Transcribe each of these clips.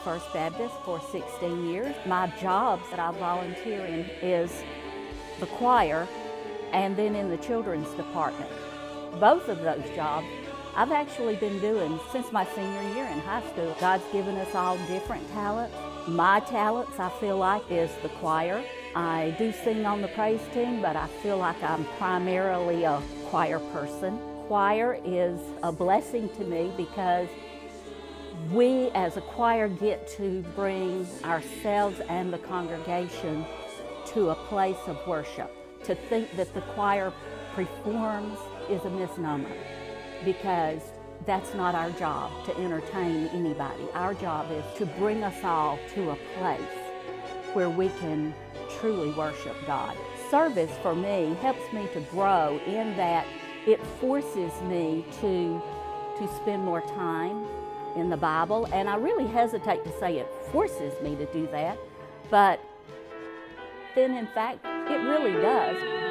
First Baptist for 16 years. My jobs that I volunteer in is the choir and then in the children's department. Both of those jobs I've actually been doing since my senior year in high school. God's given us all different talents. My talents, I feel like, is the choir. I do sing on the praise team, but I feel like I'm primarily a choir person. Choir is a blessing to me because we as a choir get to bring ourselves and the congregation to a place of worship. To think that the choir performs is a misnomer, because that's not our job to entertain anybody. Our job is to bring us all to a place where we can truly worship God. Service for me helps me to grow in that it forces me to spend more time in the Bible, and I really hesitate to say it forces me to do that, but then in fact it really does.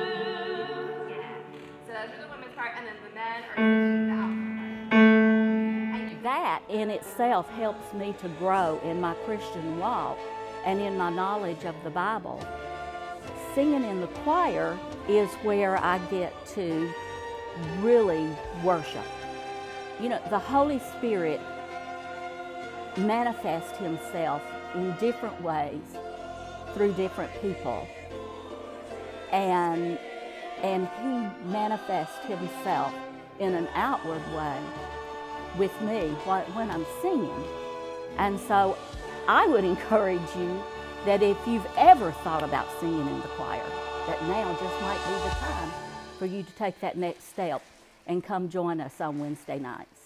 So that's the women's part, and then the men are the outside part. That in itself helps me to grow in my Christian walk and in my knowledge of the Bible. Singing in the choir is where I get to really worship. You know, the Holy Spirit manifests Himself in different ways through different people. And He manifests Himself in an outward way with me when I'm singing. And so I would encourage you that if you've ever thought about singing in the choir, that now just might be the time for you to take that next step and come join us on Wednesday nights.